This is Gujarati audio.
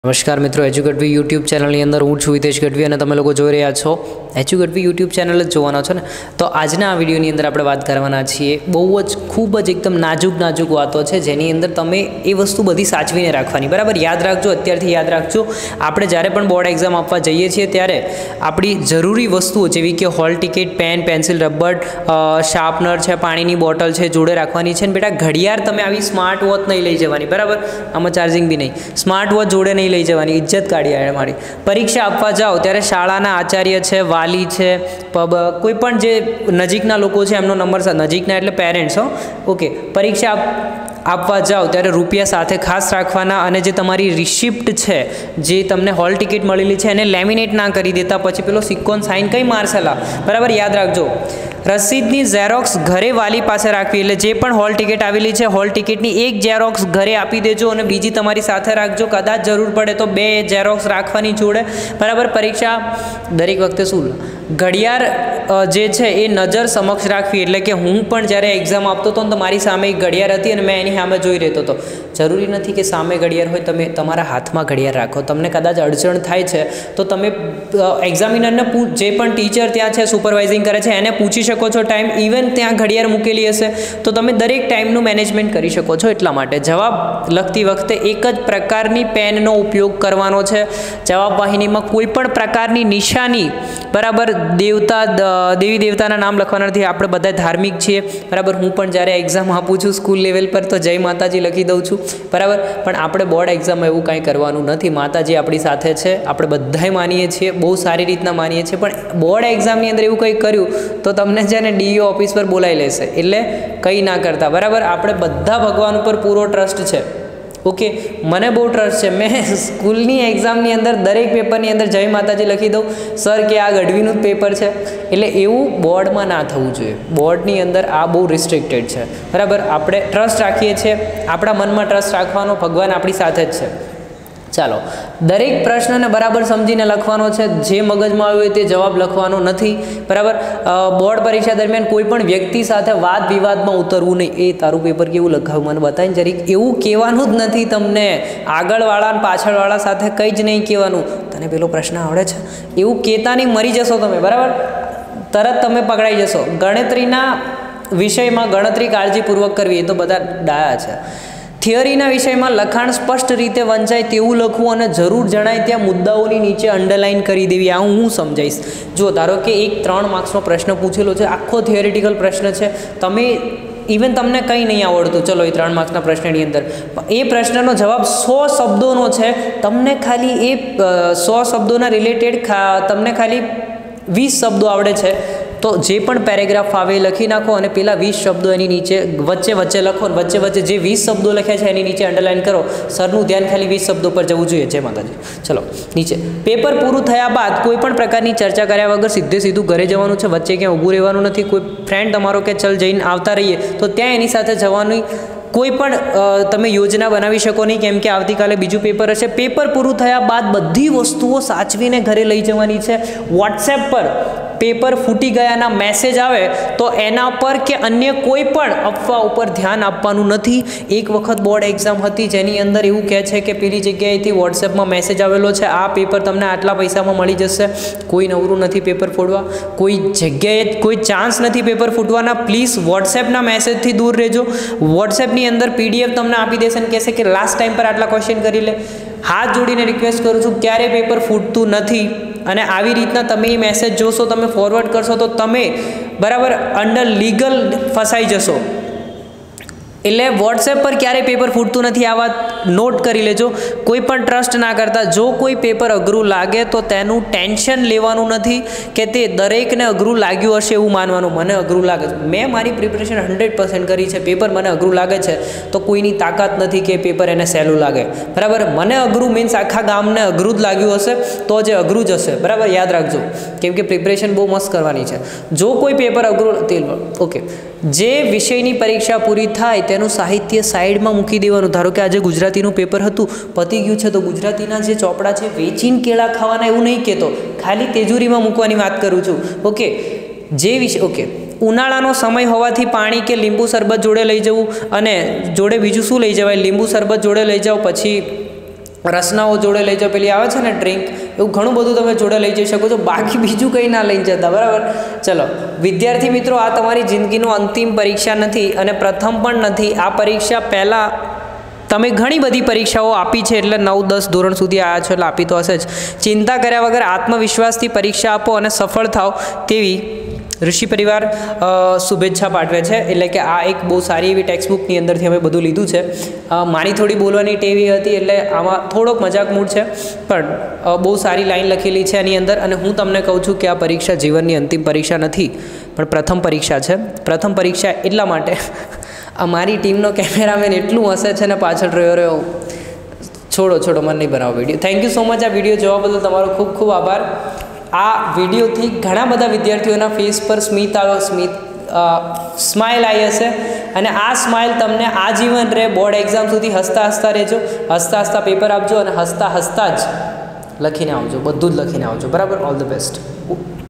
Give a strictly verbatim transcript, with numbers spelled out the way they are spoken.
નમસ્કાર મિત્રો, એજ્યુ ગઢવી યુટ્યુબ ચેનલની અંદર હું છું હિતેશ ગઢવી અને તમે લોકો જોઈ રહ્યા છો એજ્યુ ગઢવી યુટ્યુબ ચેનલ જ જોવાના છો ને. તો આજના આ વિડીયોની અંદર આપણે વાત કરવાના છીએ બહુ જ ખૂબ જ એકદમ નાજુક નાજુક વાતો છે જેની અંદર તમે એ વસ્તુ બધી સાચવીને રાખવાની. બરાબર, યાદ રાખજો, અત્યારથી યાદ રાખજો. આપણે જ્યારે પણ બોર્ડ એક્ઝામ આપવા જઈએ છીએ ત્યારે આપણી જરૂરી વસ્તુઓ જેવી કે hall ticket, pen, pencil, rubber, sharpener છે, પાણીની બોટલ છે જોડે રાખવાની છે. અને બેટા ઘડિયાળ તમે આવી સ્માર્ટ વોચ નહીં લઈ જવાની. બરાબર, આમાં ચાર્જિંગ બી નહીં. સ્માર્ટ વોચ જોડે નહીં લઈ જવાની, ઇજ્જત કાઢી આવે મારી. પરીક્ષા આપવા જાઓ ત્યારે શાળાના આચાર્ય છે, વાલી છે, પબ કોઈ પણ જે નજીકના લોકો છે એમનો નંબર, નજીકના એટલે પેરેન્ટ્સ, હો ઓકે. પરીક્ષા આપવા જાઓ ત્યારે રૂપિયા સાથે ખાસ રાખવાના. અને જે તમારી રિસિપ્ટ છે, જે તમને હોલ ટિકિટ મળેલી છે એને લેમિનેટ ના કરી દેતા, પછી પેલો સિક્કોન સાઇન કંઈ મારસેલા. બરાબર, યાદ રાખજો. રસીદની ઝેરોક્સ ઘરે વાલી પાસે રાખવી. એટલે જે પણ હોલ ટિકિટ આવેલી છે હોલ ટિકિટની એક ઝેરોક્સ ઘરે આપી દેજો અને બીજી તમારી સાથે રાખજો. કદાચ જરૂર પડે તો બે ઝેરોક્સ રાખવાની જોડે. બરાબર, પરીક્ષા દરેક વખતે શું ઘડિયાળ જે છે એ નજર સમક્ષ રાખવી. એટલે કે હું પણ જ્યારે એક્ઝામ આપતો હતો ને તો મારી સામે એક ઘડિયાળ હતી અને મેં એની સામે જોઈ રહેતો હતો. જરૂરી નથી કે સામે ઘડિયાળ હોય, તમે તમારા હાથમાં ઘડિયાળ રાખો. તમને કદાચ અડચણ થાય છે તો તમે એક્ઝામિનરને જે પણ ટીચર ત્યાં છે સુપરવાઇઝિંગ કરે છે એને પૂછી શકો છો ટાઈમ. ઇવન ત્યાં ઘડિયાળ મૂકેલી હશે તો તમે દરેક ટાઈમનું મેનેજમેન્ટ કરી શકો છો. એટલા માટે જવાબ લખતી વખતે એક જ પ્રકારની પેનનો ઉપયોગ કરવાનો છે. જવાબ વાહિનીમાં કોઈ પણ પ્રકારની નિશાની, બરાબર, દેવતા દેવી દેવતાના નામ લખવાના નથી. આપણે બધા ધાર્મિક છીએ. બરાબર, હું પણ જ્યારે એક્ઝામ આપું છું સ્કૂલ લેવલ પર તો જય માતાજી લખી દઉં છું. બરાબર, પણ આપણે બોર્ડ એક્ઝામમાં એવું કાંઈ કરવાનું નથી. માતાજી આપણી સાથે છે, આપણે બધાય માનીએ છીએ, બહુ સારી રીતના માનીએ છીએ. પણ બોર્ડ એક્ઝામની અંદર એવું કંઈ કર્યું તો તમને છે ને ડીઈઓ ઓફિસ પર બોલાવી લેશે. એટલે કંઈ ના કરતા. બરાબર, આપણે બધા ભગવાન ઉપર પૂરો ટ્રસ્ટ છે. ઓકે, મને બહુ ટ્રસ્ટ છે. મેં સ્કૂલની એક્ઝામની અંદર દરેક પેપરની અંદર જય માતાજી લખી દઉં. સર કે આ ગઢવીનું જ પેપર છે. એટલે એવું બોર્ડમાં ના થવું જોઈએ. બોર્ડની અંદર આ બહુ રિસ્ટ્રિક્ટેડ છે. બરાબર, આપણે ટ્રસ્ટ રાખીએ છીએ, આપણા મનમાં ટ્રસ્ટ રાખવાનો, ભગવાન આપણી સાથે જ છે. ચાલો, દરેક પ્રશ્નને બરાબર સમજીને લખવાનો છે. જે મગજમાં આવ્યું હોય તે જવાબ લખવાનો નથી. બરાબર, બોર્ડ પરીક્ષા દરમિયાન કોઈ પણ વ્યક્તિ સાથે વાદ વિવાદમાં ઉતરવું નહીં. એ તારું પેપર કેવું લખાવ્યું મને બતાવીને જરીક, એવું કહેવાનું જ નથી તમને. આગળવાળા અને પાછળવાળા સાથે કંઈ જ નહીં કહેવાનું. તને પેલો પ્રશ્ન આવડે છે એવું કહેતા નહીં, મરી જશો તમે. બરાબર, તરત તમે પકડાઈ જશો. ગણતરીના વિષયમાં ગણતરી કાળજીપૂર્વક કરવી, એ તો બધા ડાયા છે. થિયરીના વિષયમાં લખાણ સ્પષ્ટ રીતે વંચાય તેવું લખવું અને જરૂર જણાય ત્યાં મુદ્દાઓની નીચે અંડરલાઇન કરી દેવી. આ હું સમજાવીશ. જો ધારો કે એક ત્રણ માર્ક્સનો પ્રશ્ન પૂછેલો છે, આખો થિયરિટિકલ પ્રશ્ન છે, તમે ઇવન તમને કંઈ નહીં આવડતું, ચલો એ ત્રણ માર્ક્સના પ્રશ્નની અંદર એ પ્રશ્નનો જવાબ સો શબ્દોનો છે, તમને ખાલી એ સો શબ્દોના રિલેટેડ તમને ખાલી વીસ શબ્દો આવડે છે, તો જે પણ પેરેગ્રાફ આવે એ લખી નાખો અને પેલા વીસ શબ્દો એની નીચે વચ્ચે વચ્ચે લખો. વચ્ચે વચ્ચે જે વીસ શબ્દો લખ્યા છે એની નીચે અંડરલાઇન કરો. સરનું ધ્યાન ખાલી વીસ શબ્દો પર જવું જોઈએ. જય માતાજી. ચલો નીચે. પેપર પૂરું થયા બાદ કોઈ પણ પ્રકારની ચર્ચા કર્યા વગર સીધે સીધું ઘરે જવાનું છે. વચ્ચે ક્યાં ઊભું રહેવાનું નથી. કોઈ ફ્રેન્ડ તમારો કે ચલ જઈને આવતા રહીએ તો ત્યાં એની સાથે જવાની કોઈ પણ તમે યોજના બનાવી શકો નહીં, કેમ કે આવતીકાલે બીજું પેપર હશે. પેપર પૂરું થયા બાદ બધી વસ્તુઓ સાચવીને ઘરે લઈ જવાની છે. વોટ્સએપ પર પેપર ફૂટી ગયાના મેસેજ આવે તો એના પર કે અન્ય કોઈ પણ અફવા ઉપર ધ્યાન આપવાનું નથી. એક વખત બોર્ડ એક્ઝામ હતી જેની અંદર એવું કહે છે કે પેલી જગ્યાએથી વોટ્સએપમાં મેસેજ આવેલો છે, આ પેપર તમને આટલા પૈસામાં મળી જશે. કોઈ નવરું નથી પેપર ફોડવા, કોઈ જગ્યાએ કોઈ ચાન્સ નથી પેપર ફૂટવાના. પ્લીઝ વોટ્સએપના મેસેજથી દૂર રહેજો. વોટ્સએપની અંદર પીડીએફ તમને આપી દેશે અને કહેશે કે લાસ્ટ ટાઈમ પર આટલા ક્વેશ્ચન કરી લે. હાથ જોડીને રિક્વેસ્ટ કરું છું, ક્યારે પેપર ફૂટતું નથી. અને આવી રીતના તમે એ મેસેજ જોશો, તમે ફોરવર્ડ કરશો તો તમે બરાબર અંડર લીગલ ફસાઈ જશો. એટલે વોટ્સએપ પર ક્યારેય પેપર ફૂટતું નથી. આ વાત નોટ કરી લેજો. કોઈ પણ ટ્રસ્ટ ના કરતા. જો કોઈ પેપર અઘરું લાગે તો તેનું ટેન્શન લેવાનું નથી કે તે દરેકને અઘરું લાગ્યું હશે એવું માનવાનું. મને અઘરું લાગે છે, મેં મારી પ્રિપરેશન હંડ્રેડ પર્સન્ટ કરી છે, પેપર મને અઘરું લાગે છે તો કોઈની તાકાત નથી કે પેપર એને સહેલું લાગે. બરાબર, મને અઘરું મીન્સ આખા ગામને અઘરું જ લાગ્યું હશે તો જે અઘરું જ હશે. બરાબર, યાદ રાખજો, કેમ કે પ્રિપરેશન બહુ મસ્ત કરવાની છે. જો કોઈ પેપર અઘરું તેલ ઓકે જે વિષયની પરીક્ષા પૂરી થાય તેનું સાહિત્ય સાઈડમાં મૂકી દેવાનું. ધારો કે આજે ગુજરાતીનું પેપર હતું, પતી ગયું છે, તો ગુજરાતીના જે ચોપડા છે વેચીને કેળા ખાવાના એવું નહીં કહેતો, ખાલી તેજુરીમાં મૂકવાની વાત કરું છું. ઓકે, જે વિષય ઓકે ઉનાળાનો સમય હોવાથી પાણી કે લીંબુ શરબત જોડે લઈ જવું. અને જોડે બીજું શું લઈ જવાય? લીંબુ શરબત જોડે લઈ જાઓ, પછી રસનાઓ જોડે લઈ જાઓ, પેલી આવે છે ને ડ્રિંક, એવું ઘણું બધું તમે જોડે લઈ જઈ શકો છો, બાકી બીજું કંઈ ના લઈ જતા, બરાબર. ચલો વિદ્યાર્થી મિત્રો, આ તમારી જિંદગીનું અંતિમ પરીક્ષા નથી અને પ્રથમ પણ નથી. આ પરીક્ષા પહેલાં તમે ઘણી બધી પરીક્ષાઓ આપી છે, એટલે નવ દસ ધોરણ સુધી આવ્યા છો એટલે આપી તો હશે જ. ચિંતા કર્યા વગર આત્મવિશ્વાસથી પરીક્ષા આપો અને સફળ થાઓ તેવી ઋષિ પરિવાર શુભેચ્છા પાઠવે છે. એટલે કે આ એક બહુ સારી એવી ટેક્સ્ટ બુકની અંદરથી અમે બધું લીધું છે. મારી થોડી બોલવાની ટેવી હતી એટલે આમાં થોડોક મજાક મૂડ છે, પણ બહુ સારી લાઈન લખેલી છે એની અંદર. અને હું તમને કહું છું કે આ પરીક્ષા જીવનની અંતિમ પરીક્ષા નથી, પણ પ્રથમ પરીક્ષા છે. પ્રથમ પરીક્ષા એટલા માટે અમારી ટીમનો કેમેરામેન એટલું હસે છે ને પાછળ રહ્યો રહ્યો છોડો છોડો મને નહીં બનાવો video. Thank you so much આ વિડીયો જોવા બદલ તમારો ખૂબ ખૂબ આભાર. આ વિડીયોથી ઘણા બધા વિદ્યાર્થીઓના ફેસ પર સ્મિત આવ્યો, સ્મિત સ્માઇલ આવી હશે, અને આ સ્માઇલ તમને આજીવન રહે. બોર્ડ એક્ઝામ સુધી હસતા હસતા રહેજો, હસતા હસતા પેપર આપજો અને હસતા હસતા જ લખીને આવજો, બધું જ લખીને આવજો, બરાબર. All the best.